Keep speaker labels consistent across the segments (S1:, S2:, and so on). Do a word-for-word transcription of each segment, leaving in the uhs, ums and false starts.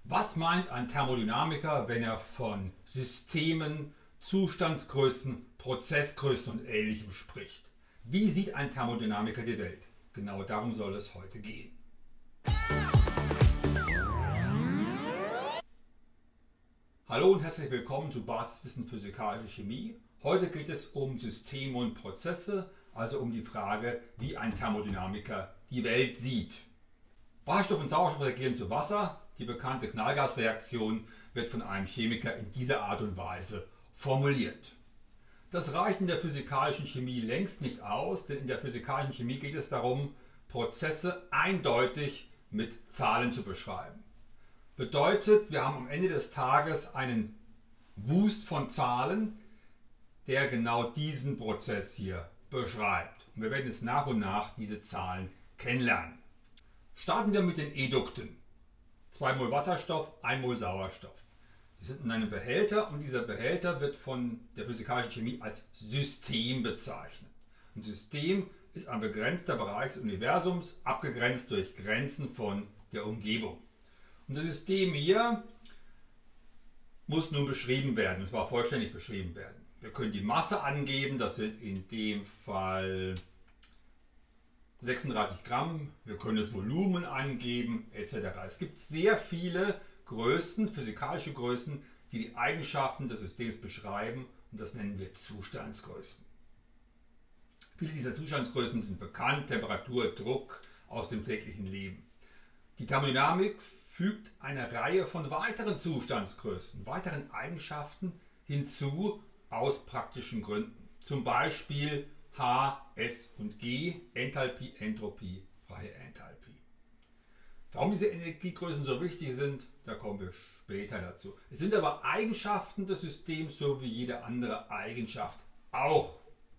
S1: Was meint ein Thermodynamiker, wenn er von Systemen, Zustandsgrößen, Prozessgrößen und Ähnlichem spricht? Wie sieht ein Thermodynamiker die Welt? Genau darum soll es heute gehen. Hallo und herzlich willkommen zu Basiswissen Physikalische Chemie. Heute geht es um Systeme und Prozesse, also um die Frage, wie ein Thermodynamiker die Welt sieht. Wasserstoff und Sauerstoff reagieren zu Wasser. Die bekannte Knallgasreaktion wird von einem Chemiker in dieser Art und Weise formuliert. Das reicht in der physikalischen Chemie längst nicht aus, denn in der physikalischen Chemie geht es darum, Prozesse eindeutig mit Zahlen zu beschreiben. Bedeutet, wir haben am Ende des Tages einen Wust von Zahlen, der genau diesen Prozess hier beschreibt. Und wir werden jetzt nach und nach diese Zahlen kennenlernen. Starten wir mit den Edukten. zwei Mol Wasserstoff, ein Mol Sauerstoff. Die sind in einem Behälter und dieser Behälter wird von der physikalischen Chemie als System bezeichnet. Ein System ist ein begrenzter Bereich des Universums, abgegrenzt durch Grenzen von der Umgebung. Unser System hier muss nun beschrieben werden, und zwar vollständig beschrieben werden. Wir können die Masse angeben, das sind in dem Fall sechsunddreißig Gramm, wir können das Volumen angeben, et cetera. Es gibt sehr viele Größen, physikalische Größen, die die Eigenschaften des Systems beschreiben, und das nennen wir Zustandsgrößen. Viele dieser Zustandsgrößen sind bekannt, Temperatur, Druck aus dem täglichen Leben. Die Thermodynamik fügt eine Reihe von weiteren Zustandsgrößen, weiteren Eigenschaften hinzu aus praktischen Gründen. Zum Beispiel H, S und G, Enthalpie, Entropie, freie Enthalpie. Warum diese Energiegrößen so wichtig sind, da kommen wir später dazu. Es sind aber Eigenschaften des Systems, so wie jede andere Eigenschaft auch.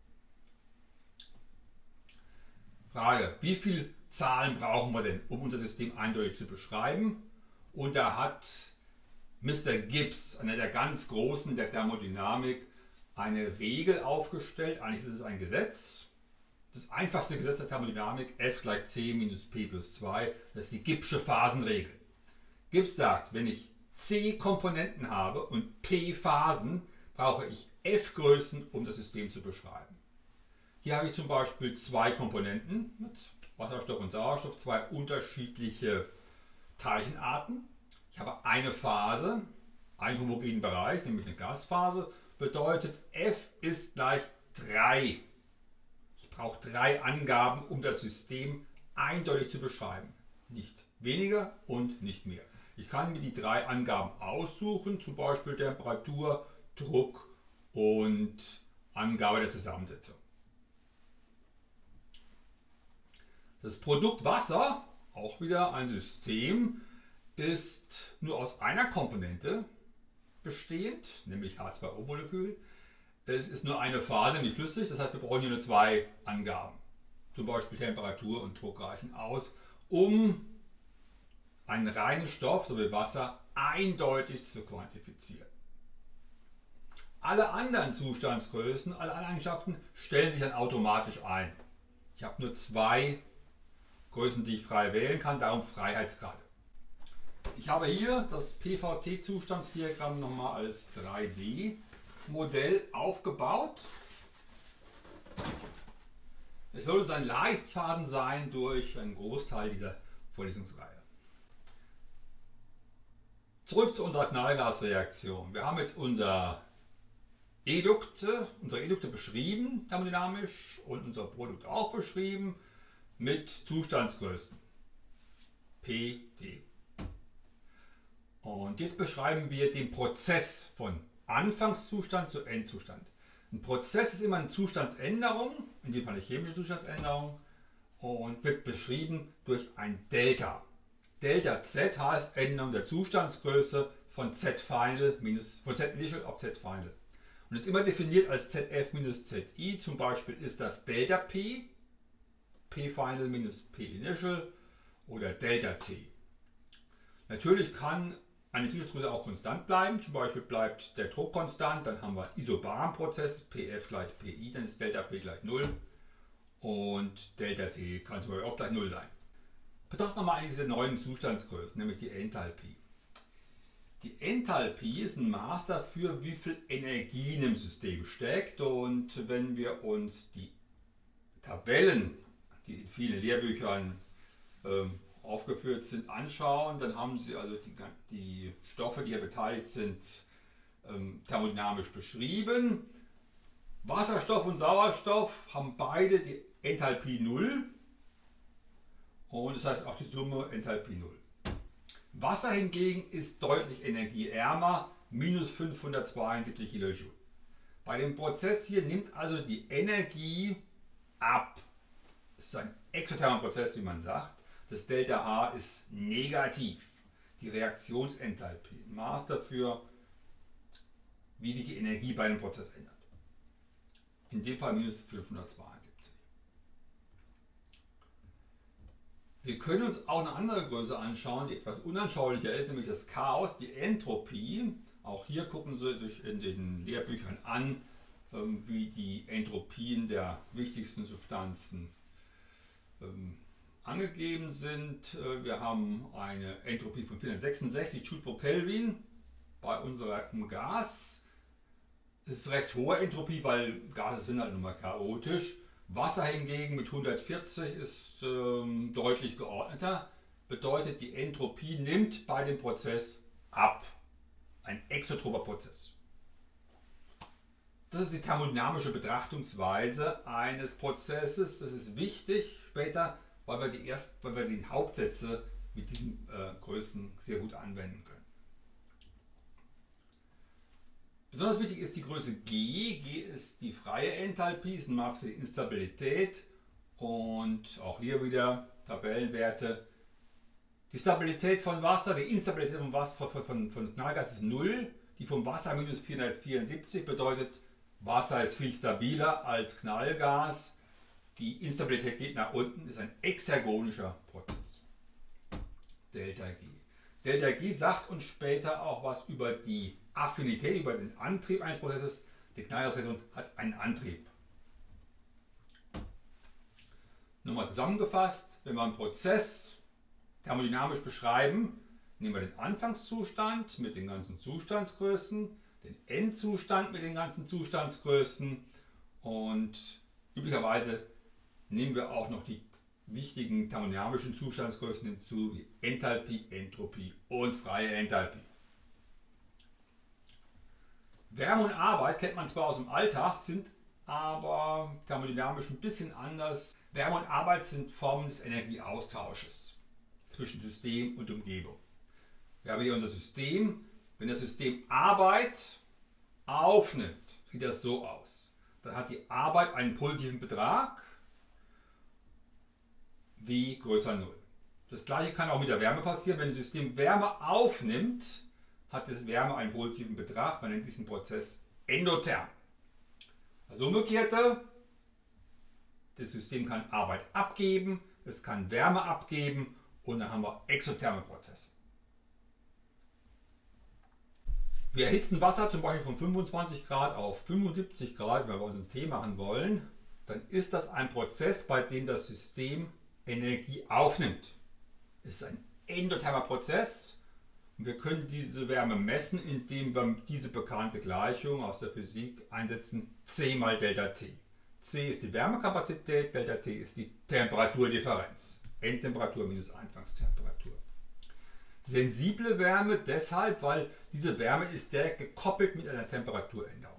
S1: Frage, wie viele Zahlen brauchen wir denn, um unser System eindeutig zu beschreiben? Und da hat Mister Gibbs, einer der ganz Großen der Thermodynamik, eine Regel aufgestellt. Eigentlich ist es ein Gesetz. Das einfachste Gesetz der Thermodynamik, F gleich C minus P plus zwei, das ist die Gibbsche Phasenregel. Gibbs sagt, wenn ich C Komponenten habe und P Phasen, brauche ich F Größen, um das System zu beschreiben. Hier habe ich zum Beispiel zwei Komponenten mit Wasserstoff und Sauerstoff, zwei unterschiedliche Teilchenarten. Ich habe eine Phase, einen homogenen Bereich, nämlich eine Gasphase. Bedeutet, F ist gleich drei. Ich brauche drei Angaben, um das System eindeutig zu beschreiben. Nicht weniger und nicht mehr. Ich kann mir die drei Angaben aussuchen, zum Beispiel Temperatur, Druck und Angabe der Zusammensetzung. Das Produkt Wasser, auch wieder ein System, ist nur aus einer Komponente bestehend, nämlich H zwei O Molekül. Es ist nur eine Phase, nämlich flüssig, das heißt wir brauchen hier nur zwei Angaben. Zum Beispiel Temperatur und Druck reichen aus, um einen reinen Stoff, so wie Wasser, eindeutig zu quantifizieren. Alle anderen Zustandsgrößen, alle anderen Eigenschaften stellen sich dann automatisch ein. Ich habe nur zwei Größen, die ich frei wählen kann, darum Freiheitsgrade. Ich habe hier das P V T-Zustandsdiagramm nochmal als drei D Modell aufgebaut. Es soll uns ein Leitfaden sein durch einen Großteil dieser Vorlesungsreihe. Zurück zu unserer Knallgasreaktion. Wir haben jetzt unser Edukte, unsere Edukte beschrieben, thermodynamisch, und unser Produkt auch beschrieben mit Zustandsgrößen P, T. Und jetzt beschreiben wir den Prozess von Anfangszustand zu Endzustand. Ein Prozess ist immer eine Zustandsänderung, in dem Fall eine chemische Zustandsänderung, und wird beschrieben durch ein Delta. Delta Z heißt Änderung der Zustandsgröße von Z Final minus, von Z Initial auf Z Final. Und ist immer definiert als Z F minus Z I, zum Beispiel ist das Delta P, P Final minus P Initial oder Delta T. Natürlich kann eine Zustandsgröße auch konstant bleiben, zum Beispiel bleibt der Druck konstant, dann haben wir Isobarprozess, P F gleich P I, dann ist Delta P gleich null und Delta T kann zum Beispiel auch gleich null sein. Betrachten wir mal diese neuen Zustandsgrößen, nämlich die Enthalpie. Die Enthalpie ist ein Maß dafür, wie viel Energie in dem System steckt. Und wenn wir uns die Tabellen, die in vielen Lehrbüchern ähm, aufgeführt sind, anschauen, dann haben Sie also die, die Stoffe, die hier beteiligt sind, ähm, thermodynamisch beschrieben. Wasserstoff und Sauerstoff haben beide die Enthalpie null und das heißt auch die Summe Enthalpie null. Wasser hingegen ist deutlich energieärmer, minus fünfhundertzweiundsiebzig Kilojoule. Bei dem Prozess hier nimmt also die Energie ab. Es ist ein exothermer Prozess, wie man sagt. Das Delta H ist negativ. Die Reaktionsenthalpie, ein Maß dafür, wie sich die Energie bei einem Prozess ändert. In dem Fall minus fünfhundertzweiundsiebzig. Wir können uns auch eine andere Größe anschauen, die etwas unanschaulicher ist, nämlich das Chaos, die Entropie. Auch hier gucken Sie sich in den Lehrbüchern an, wie die Entropien der wichtigsten Substanzen angegeben sind. Wir haben eine Entropie von vierhundertsechsundsechzig Joule pro Kelvin bei unserem Gas. Das ist recht hohe Entropie, weil Gase sind halt nun mal chaotisch. Wasser hingegen mit hundertvierzig ist ähm, deutlich geordneter. Bedeutet, die Entropie nimmt bei dem Prozess ab. Ein exotroper Prozess. Das ist die thermodynamische Betrachtungsweise eines Prozesses. Das ist wichtig später, weil wir die, erst, weil wir die Hauptsätze mit diesen äh, Größen sehr gut anwenden können. Besonders wichtig ist die Größe G. G ist die freie Enthalpie, ist ein Maß für die Instabilität und auch hier wieder Tabellenwerte. Die Stabilität von Wasser, die Instabilität von, Wasser, von, von, von Knallgas ist null, die vom Wasser minus vierhundertvierundsiebzig bedeutet, Wasser ist viel stabiler als Knallgas. Die Instabilität geht nach unten, ist ein exergonischer Prozess. Delta G. Delta G sagt uns später auch was über die Affinität, über den Antrieb eines Prozesses. Die Knallgasreaktion hat einen Antrieb. Nochmal zusammengefasst, wenn wir einen Prozess thermodynamisch beschreiben, nehmen wir den Anfangszustand mit den ganzen Zustandsgrößen, den Endzustand mit den ganzen Zustandsgrößen und üblicherweise nehmen wir auch noch die wichtigen thermodynamischen Zustandsgrößen hinzu, wie Enthalpie, Entropie und freie Enthalpie. Wärme und Arbeit kennt man zwar aus dem Alltag, sind aber thermodynamisch ein bisschen anders. Wärme und Arbeit sind Formen des Energieaustausches zwischen System und Umgebung. Wir haben hier unser System. Wenn das System Arbeit aufnimmt, sieht das so aus. Dann hat die Arbeit einen positiven Betrag, W größer null. Das gleiche kann auch mit der Wärme passieren. Wenn das System Wärme aufnimmt, hat das Wärme einen positiven Betrag. Man nennt diesen Prozess endotherm. Also umgekehrte, das System kann Arbeit abgeben, es kann Wärme abgeben und dann haben wir exotherme Prozesse. Wir erhitzen Wasser zum Beispiel von fünfundzwanzig Grad auf fünfundsiebzig Grad, wenn wir uns einen Tee machen wollen, dann ist das ein Prozess, bei dem das System Energie aufnimmt. Es ist ein endothermer Prozess und wir können diese Wärme messen, indem wir diese bekannte Gleichung aus der Physik einsetzen, C mal Delta T. C ist die Wärmekapazität, Delta T ist die Temperaturdifferenz. Endtemperatur minus Anfangstemperatur. Sensible Wärme deshalb, weil diese Wärme ist direkt gekoppelt mit einer Temperaturänderung.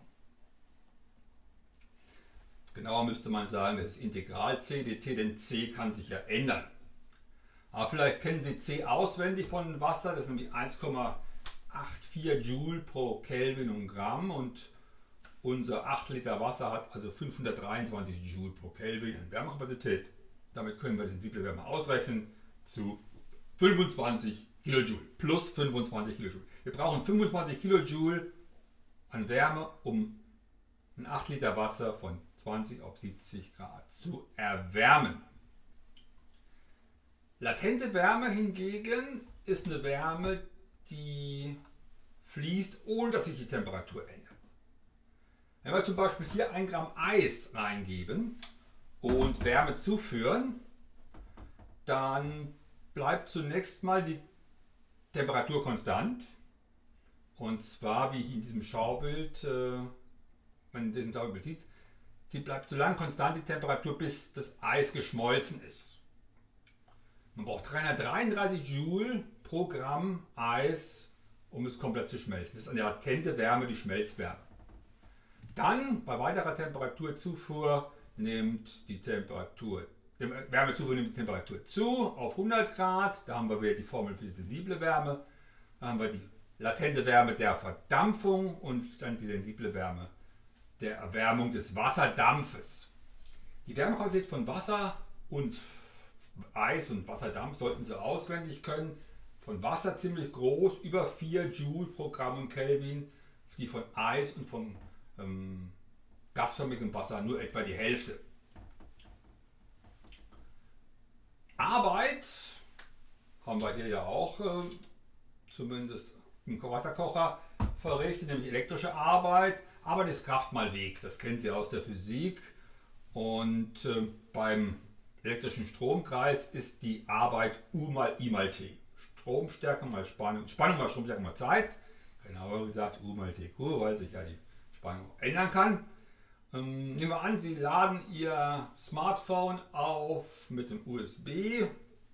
S1: Genauer müsste man sagen, das ist Integral C dt, denn C kann sich ja ändern. Aber vielleicht kennen Sie C auswendig von Wasser, das sind nämlich eins Komma vierundachtzig Joule pro Kelvin und Gramm und unser acht Liter Wasser hat also fünfhundertdreiundzwanzig Joule pro Kelvin an Wärmekapazität. Damit können wir die sensible Wärme ausrechnen zu fünfundzwanzig Kilojoule, plus fünfundzwanzig Kilojoule. Wir brauchen fünfundzwanzig Kilojoule an Wärme, um ein acht Liter Wasser von zwanzig auf siebzig Grad zu erwärmen. Latente Wärme hingegen ist eine Wärme, die fließt, ohne dass sich die Temperatur ändert. Wenn wir zum Beispiel hier ein Gramm Eis reingeben und Wärme zuführen, dann bleibt zunächst mal die Temperatur konstant. Und zwar, wie hier in diesem Schaubild, äh, man den Schaubild sieht, sie bleibt so lange konstant die Temperatur, bis das Eis geschmolzen ist. Man braucht dreihundertdreiunddreißig Joule pro Gramm Eis, um es komplett zu schmelzen. Das ist eine latente Wärme, die Schmelzwärme. Dann bei weiterer Temperaturzufuhr nimmt die Temperatur, die Wärmezufuhr nimmt die Temperatur zu auf hundert Grad. Da haben wir wieder die Formel für die sensible Wärme. Da haben wir die latente Wärme der Verdampfung und dann die sensible Wärme der Erwärmung des Wasserdampfes. Die Wärmequalität von Wasser und Eis und Wasserdampf sollten Sie auswendig können. Von Wasser ziemlich groß, über vier Joule pro Gramm Kelvin. Die von Eis und von ähm, gasförmigem Wasser nur etwa die Hälfte. Arbeit haben wir hier ja auch äh, zumindest im Wasserkocher verrichtet, nämlich elektrische Arbeit. Arbeit ist Kraft mal Weg, das kennen Sie aus der Physik. Und äh, beim elektrischen Stromkreis ist die Arbeit U mal I mal T. Stromstärke mal Spannung, Spannung mal Stromstärke mal Zeit. Genauer gesagt U mal T Q, weil sich ja die Spannung ändern kann. Ähm, nehmen wir an, Sie laden Ihr Smartphone auf mit dem U S B,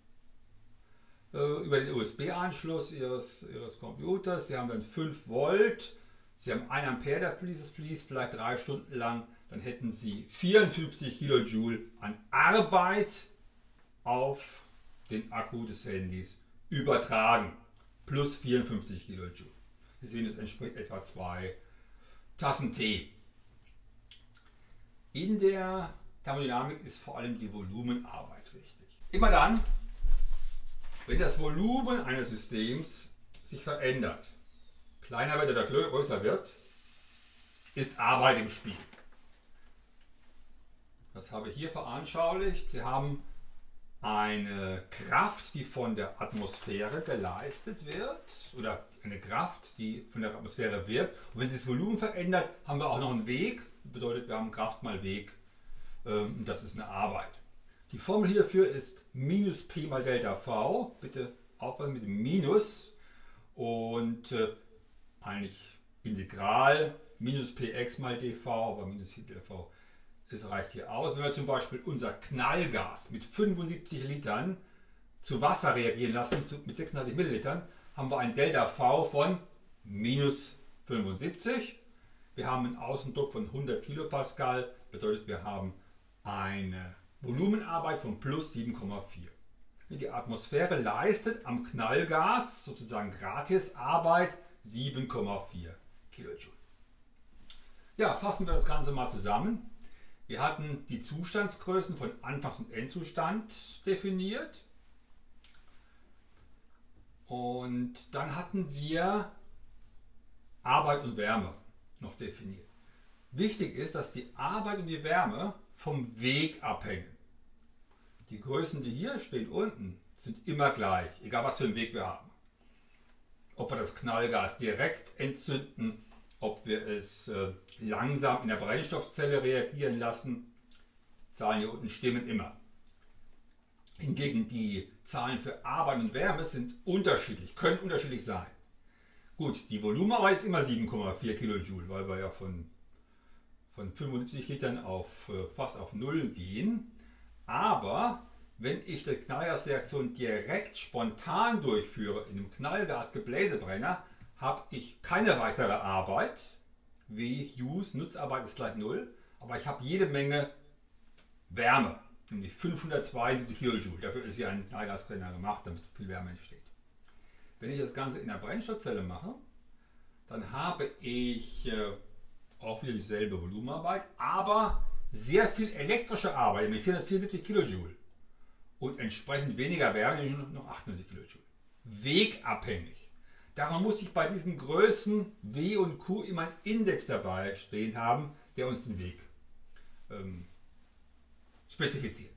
S1: äh, über den U S B-Anschluss Ihres, Ihres Computers. Sie haben dann fünf Volt, Sie haben ein Ampere, der fließt, fließt, vielleicht drei Stunden lang. Dann hätten Sie vierundfünfzig Kilojoule an Arbeit auf den Akku des Handys übertragen. Plus vierundfünfzig Kilojoule. Sie sehen, es entspricht etwa zwei Tassen Tee. In der Thermodynamik ist vor allem die Volumenarbeit wichtig. Immer dann, wenn das Volumen eines Systems sich verändert, kleiner wird oder größer wird, ist Arbeit im Spiel. Das habe ich hier veranschaulicht. Sie haben eine Kraft, die von der Atmosphäre geleistet wird, oder eine Kraft, die von der Atmosphäre wirkt. Und wenn sich das Volumen verändert, haben wir auch noch einen Weg. Das bedeutet, wir haben Kraft mal Weg. Und das ist eine Arbeit. Die Formel hierfür ist minus P mal Delta V. Bitte aufpassen mit dem Minus. Und äh, eigentlich Integral minus Px mal dV, aber minus dV. Das reicht hier aus. Wenn wir zum Beispiel unser Knallgas mit fünfundsiebzig Litern zu Wasser reagieren lassen, zu, mit sechsundachtzig Millilitern, haben wir ein Delta V von minus fünfundsiebzig. Wir haben einen Außendruck von hundert Kilopascal, bedeutet wir haben eine Volumenarbeit von plus sieben Komma vier. Die Atmosphäre leistet am Knallgas sozusagen Gratisarbeit sieben Komma vier Kilojoule. Ja, fassen wir das Ganze mal zusammen. Wir hatten die Zustandsgrößen von Anfangs- und Endzustand definiert. Und dann hatten wir Arbeit und Wärme noch definiert. Wichtig ist, dass die Arbeit und die Wärme vom Weg abhängen. Die Größen, die hier stehen unten, sind immer gleich, egal was für einen Weg wir haben. Ob wir das Knallgas direkt entzünden, ob wir es äh, langsam in der Brennstoffzelle reagieren lassen, Zahlen hier unten stimmen immer. Hingegen die Zahlen für Arbeit und Wärme sind unterschiedlich, können unterschiedlich sein. Gut, die Volumenarbeit ist immer sieben Komma vier Kilojoule, weil wir ja von, von fünfundsiebzig Litern auf äh, fast auf null gehen. Aber wenn ich die Knallgasreaktion direkt spontan durchführe in einem Knallgasgebläsebrenner, habe ich keine weitere Arbeit. W Use, Nutzarbeit ist gleich null, aber ich habe jede Menge Wärme, nämlich fünfhundertzweiundsiebzig Kilojoule. Dafür ist ja ein Knallgasbrenner gemacht, damit viel Wärme entsteht. Wenn ich das Ganze in der Brennstoffzelle mache, dann habe ich äh, auch wieder dieselbe Volumenarbeit, aber sehr viel elektrische Arbeit, nämlich vierhundertvierundsiebzig Kilojoule. Und entsprechend weniger Wärme, nämlich nur noch achtundneunzig Kilojoule. Wegabhängig. Darum muss ich bei diesen Größen W und Q immer einen Index dabei stehen haben, der uns den Weg ähm, spezifiziert.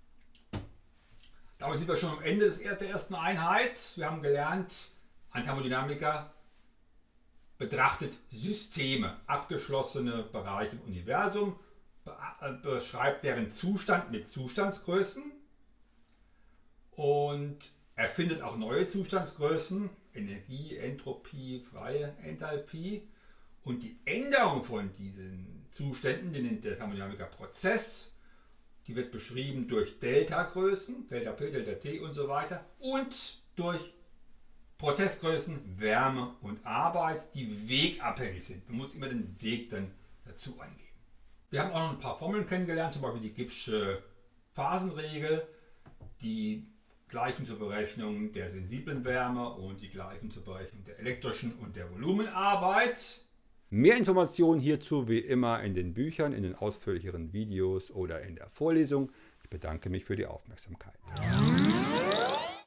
S1: Damit sind wir schon am Ende des, der ersten Einheit. Wir haben gelernt, ein Thermodynamiker betrachtet Systeme, abgeschlossene Bereiche im Universum, beschreibt deren Zustand mit Zustandsgrößen und erfindet auch neue Zustandsgrößen, Energie, Entropie, freie Enthalpie. Und die Änderung von diesen Zuständen, die nennt der Thermodynamiker Prozess, die wird beschrieben durch Delta-Größen, Delta P, Delta T und so weiter, und durch Prozessgrößen, Wärme und Arbeit, die wegabhängig sind. Man muss immer den Weg dann dazu eingeben. Wir haben auch noch ein paar Formeln kennengelernt, zum Beispiel die Gibbsche Phasenregel, die Gleichen zur Berechnung der sensiblen Wärme und die Gleichen zur Berechnung der elektrischen und der Volumenarbeit. Mehr Informationen hierzu wie immer in den Büchern, in den ausführlicheren Videos oder in der Vorlesung. Ich bedanke mich für die Aufmerksamkeit.